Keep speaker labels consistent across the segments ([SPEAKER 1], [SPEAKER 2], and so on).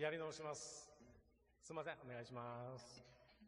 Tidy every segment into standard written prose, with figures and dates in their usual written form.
[SPEAKER 1] やり直します。すいません、お願いします。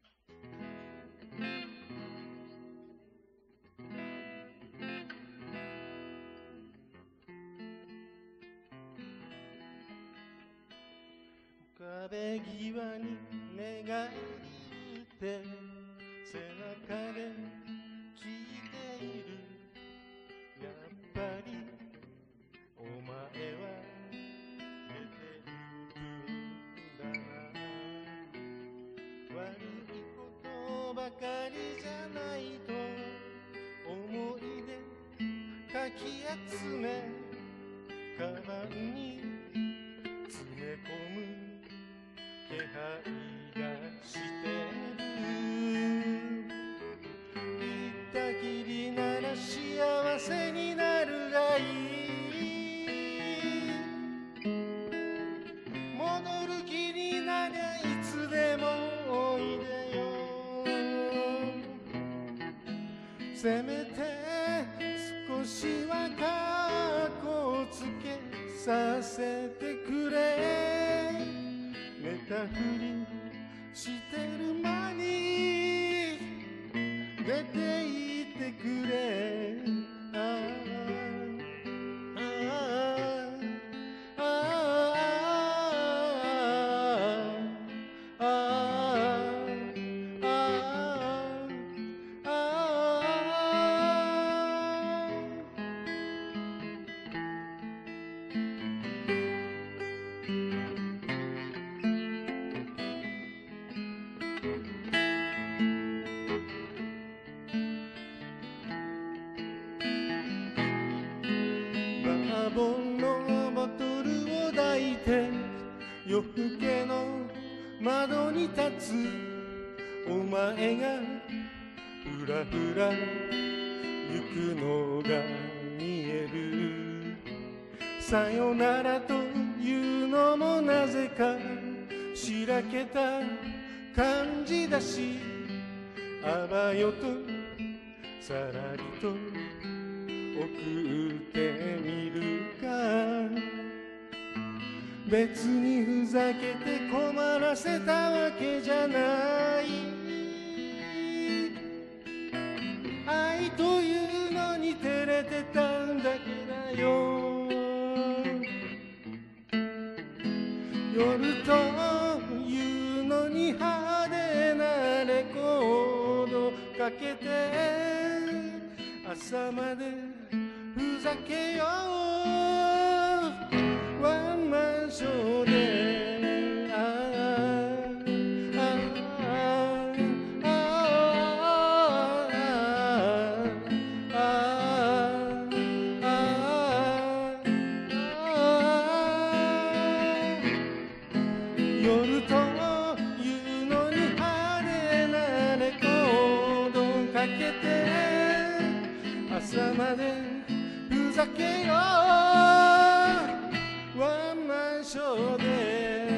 [SPEAKER 1] 壁際に寝返り打って背中で聞いている。やっぱりお前は出て行くんだな。悪いことばかりじゃないと思い出かき集めカバンに詰め込む気配がしてる。行ったきりなら幸せになるがいい。戻る気になりゃいつでもおいでよ。せめて少しはカッコつけさせてくれ。寝たふりしてる間に出て行ってくれ。バーボンのボトルを抱いて夜更けの窓に立つお前がふらふら行くのが見える。さよならというのもなぜかしらけた感じだし、あばよとさらりと送ってみるか。別にふざけて困らせたわけじゃない。愛というのに照れてたんだけだよ。夜というのに派手なレコードかけて朝までふざけよう。ワンマンショーで夜というのに派手なレコードかけて朝までふざけよう。ワンマンショーで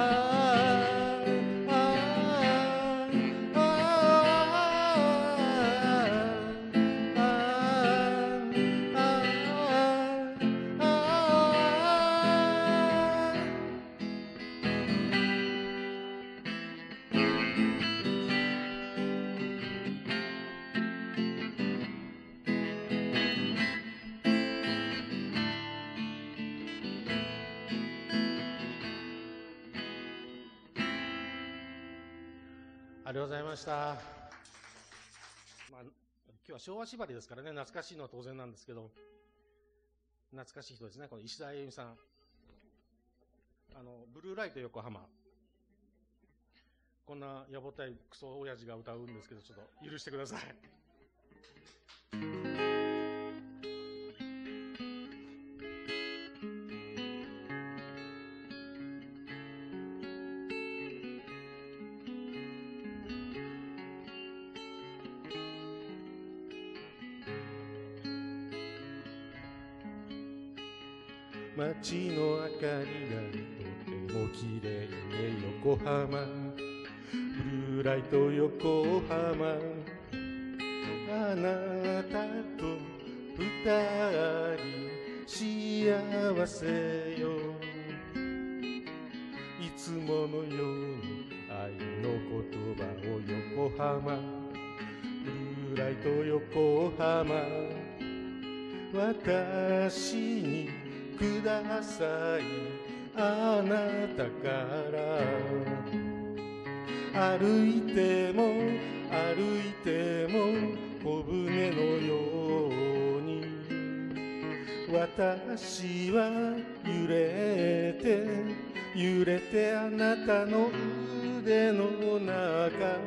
[SPEAKER 1] ありがとうございました。今日は昭和縛りですからね、懐かしいのは当然なんですけど、懐かしい人ですね。この石田あゆみさん、ブルーライト横浜、こんなやぼったいクソ親父が歌うんですけど、ちょっと許してください。街の明かりがとても綺麗ね横浜、ブルーライト横浜、あなたと二人幸せよ。 いつものように愛の言葉を横浜、ブルーライト横浜、私にください、あなたから歩いても歩いても小舟のように、私は揺れてあなたの腕の中、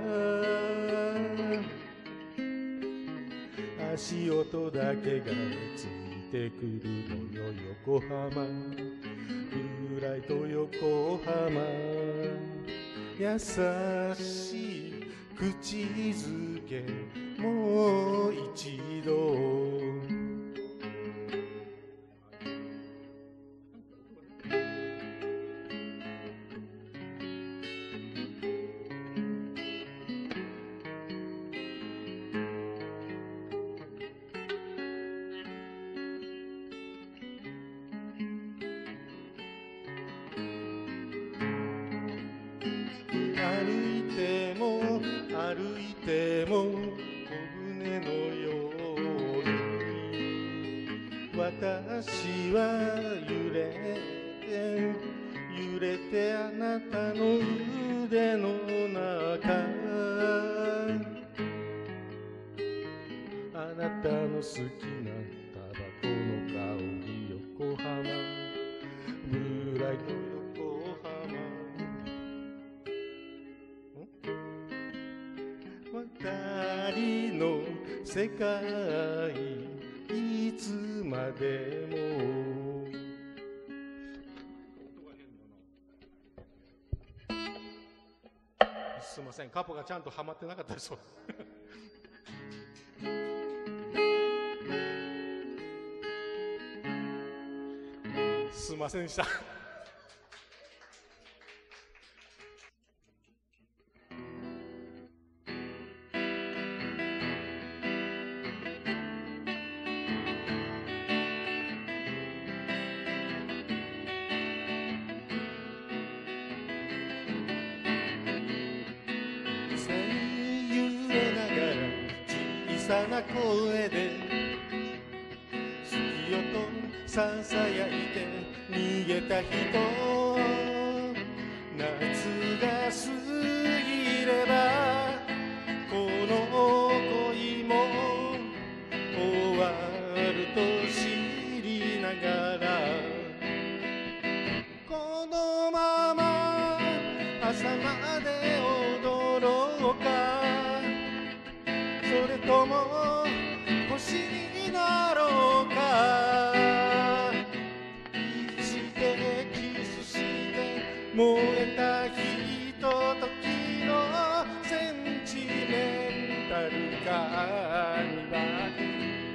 [SPEAKER 1] 足音だけがついてくるのよ横浜、ブルーライト横浜、優しい口づけもう一度。歩いても小舟のように、私は揺れてあなたの腕の中、あなたの好きなタバコの香り横浜、ブルーライト横浜、二人の世界いつまでも。すいません、カポがちゃんとはまってなかったですすいませんでした。小さな声で好きよとささやいて逃げた人、夏が過ぎればこの恋も終わると知りながら、このまま朝まで踊ろうか、それとも星になろうか、生きてキスして燃えたひとときのセンチメンタルカーニバル、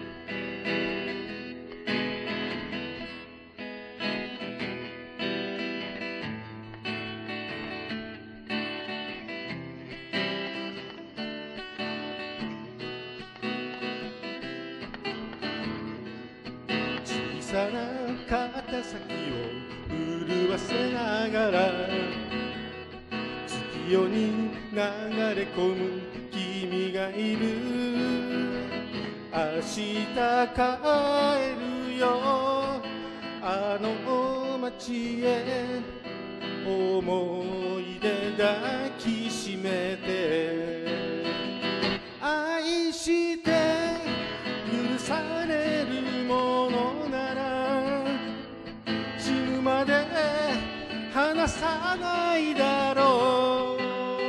[SPEAKER 1] 小さな肩先を震わせながら月夜に流れ込む君がいる、明日帰るよあの街へ、思い出抱きしめて、愛して許されるものなら死ぬまで離さないだろう、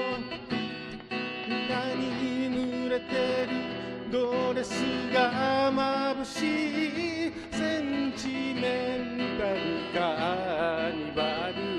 [SPEAKER 1] 涙に濡れてるドレスが眩しいセンチメンタルカーニバル、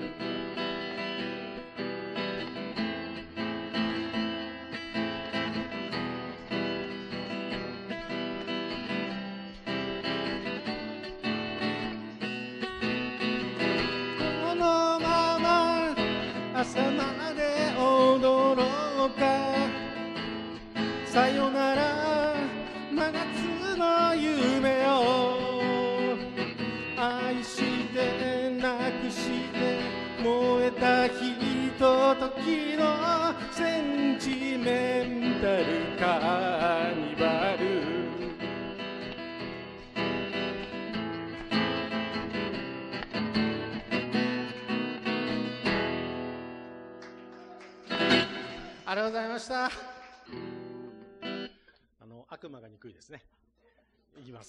[SPEAKER 1] 朝まで踊ろうか、さよなら真夏の夢を、愛してなくして燃えれたひとときのセンチメンタルカーニバル。ありがとうございました。悪魔が憎いですね。いきます。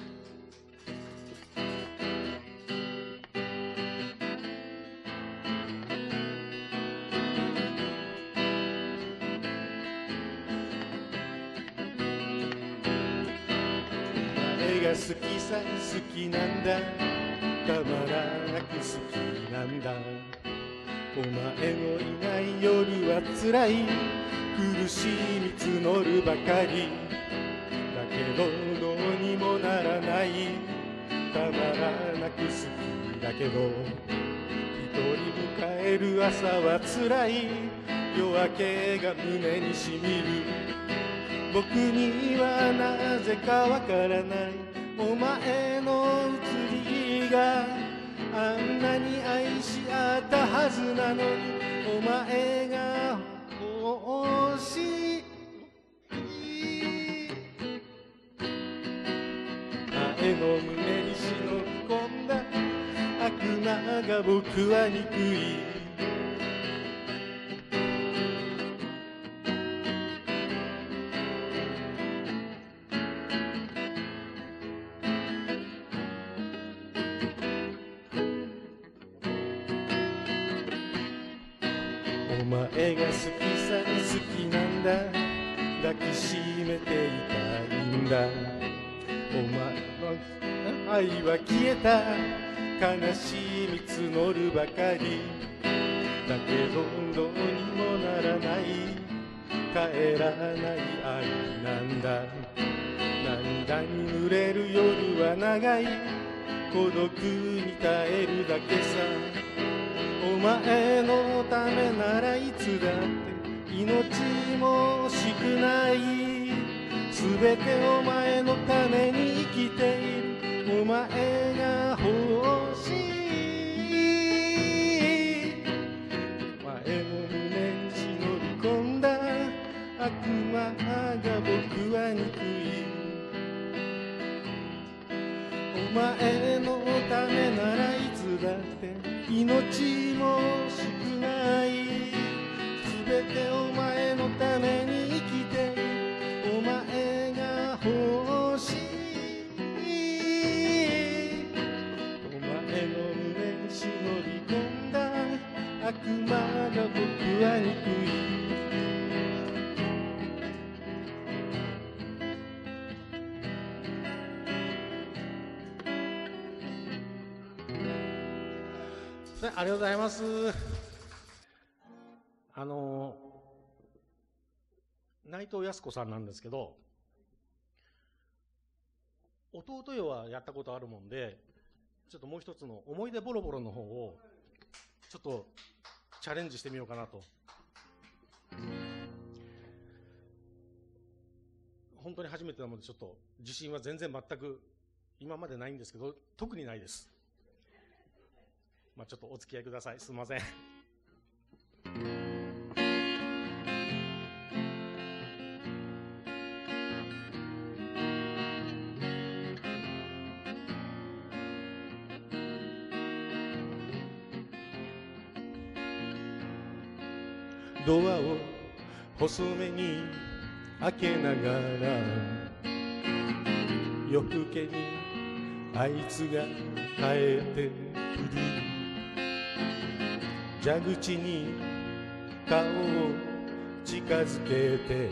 [SPEAKER 1] 絵が好きさ、好きなんだ、たまらなく好きなんだ。お前のいない夜はつらい、苦しみ募るばかりだけどどうにもならない、たまらなく好きだけど一人迎える朝はつらい、夜明けが胸にしみる。僕にはなぜかわからないお前の移りがあんなに愛し合ったはずなのに、お前が欲しい。前の胸に忍び込んだ悪魔が僕は憎い。お前が好きさ好きなんだ、抱きしめていたいんだ。お前の愛は消えた、悲しみ募るばかりだけどどうにもならない、帰らない愛なんだ。涙に濡れる夜は長い、孤独に耐えるだけさ。お前のためならいつだって命も惜しくない、すべてお前のために生きている。お前が欲しい。前の胸に忍び込んだ悪魔が僕は憎い。お前のためならいつだって命も惜しくない、すべてお前のために生きてお前が欲しい。お前の胸に忍び込んだ悪魔が僕は憎い。ありがとうございます。内藤康子さんなんですけど、弟よはやったことあるもんで、ちょっともう一つの思い出ボロボロの方をちょっとチャレンジしてみようかなと。本当に初めてなのでちょっと自信は全然全く今までないんですけど、特にないです。まあちょっとお付き合いください。すみません。ドアを細めに開けながら、夜更けにあいつが帰ってくる。蛇口に顔を近づけて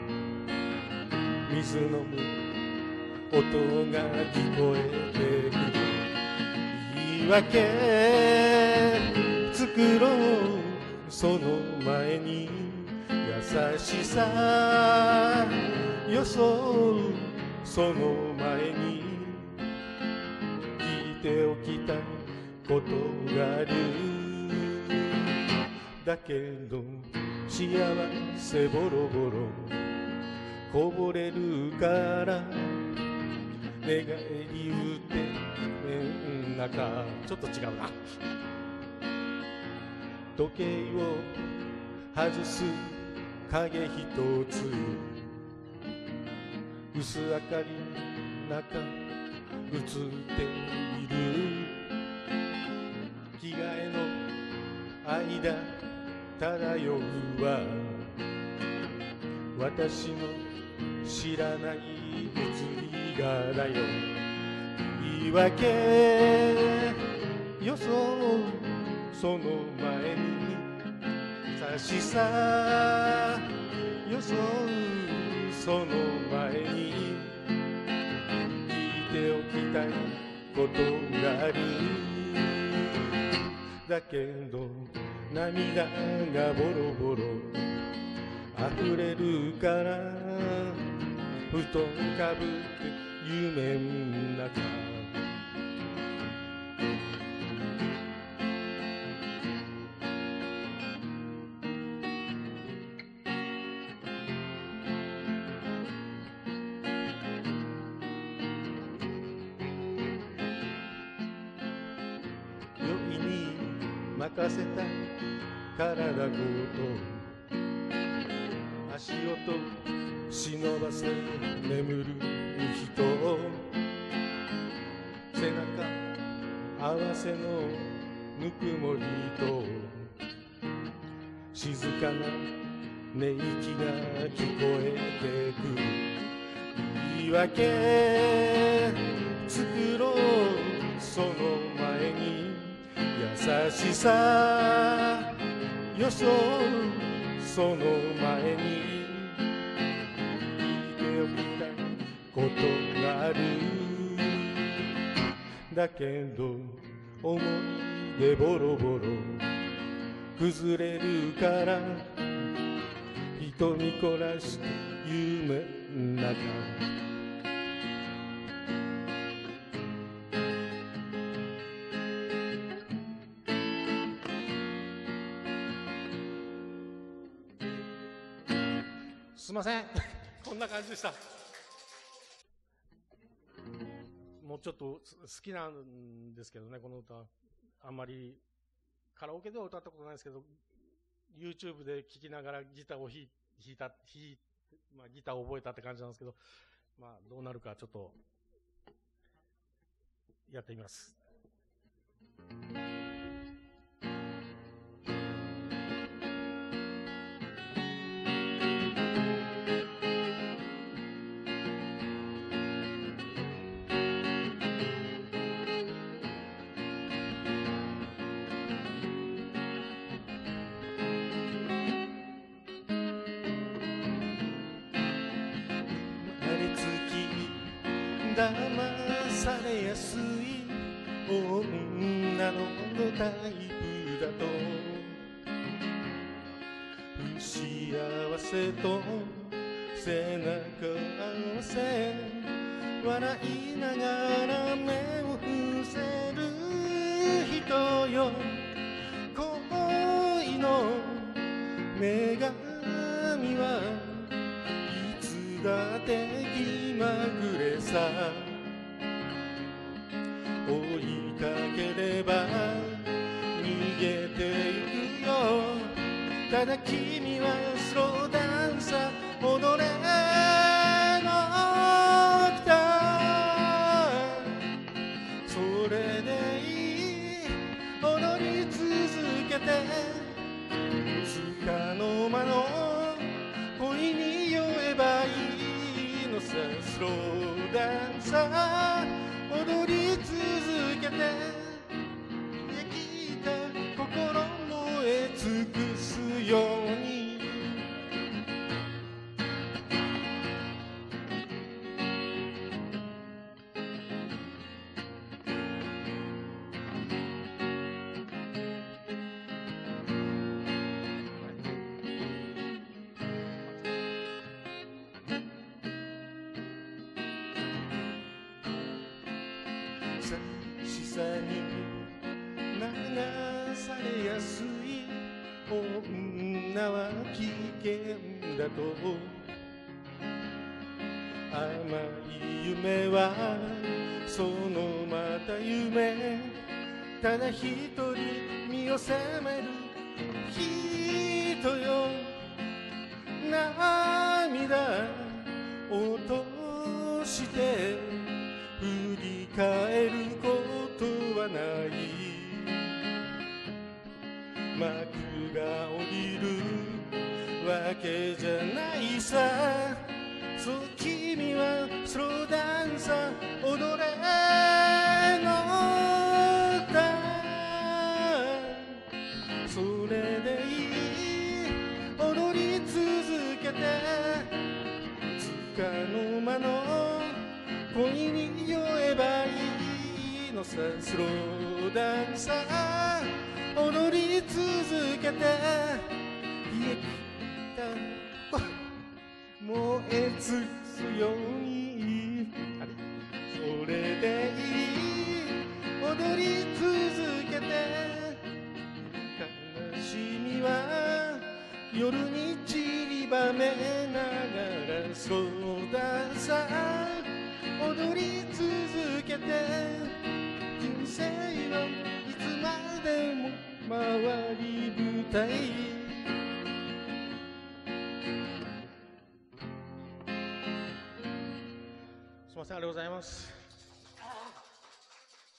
[SPEAKER 1] 水飲む音が聞こえてくる。言い訳作ろうその前に、優しさ装うその前に、聞いておきたいことがある。だけど幸せボロボロこぼれるから寝返り打って中ちょっと違うな。 時計を外す影一つ、薄明かり中映っている。着替えの間漂うは私の知らない移り柄よ。言い訳よそうその前に差しさよそうその前に聞いておきたいことがある。だけど涙がボロボロ溢れるから布団かぶって夢ん中酔いに任せた体ごと足音忍ばせ眠る人、背中合わせのぬくもりと静かな寝息が聞こえてくる。言い訳作ろうその前に優しさよそうその前に聞いておきたいことがある。だけど思い出ボロボロ崩れるから瞳凝らして夢の中すいませんこんな感じでした。もうちょっと好きなんですけどね、この歌。あんまりカラオケでは歌ったことないですけど、YouTube で聴きながらギターを弾いた、まあ、ギターを覚えたって感じなんですけど、まあ、どうなるかちょっとやってみます。騙されやすい女のタイプだと不幸せと背中合わせ笑いながら目を伏せる人よ。恋の女神はいつだって気まぐれさ。追いかければ逃げてゆくよ。ただ君はスローダンサー踊れのギター。それでいい踊り続けてつかの間の恋に酔えばいいのさ。スローダンサー踊り続けて生きた心燃え尽くすように。しさに流されやすい女は危険だと。甘い夢はそのまた夢。ただ一人身を責める落として振り返ることはない幕が降りるわけじゃないさそう君はスローダンサー踊れのだそれでいい踊り続けてつかの間の恋に酔えばいいのさスローダンサー踊り続けて冷え切った燃え尽くすようにそれでいい踊り続けて悲しみは夜に散りばめながらスローダンサー踊り続けて人生はいつまでも回り舞台すみませんありがとうございます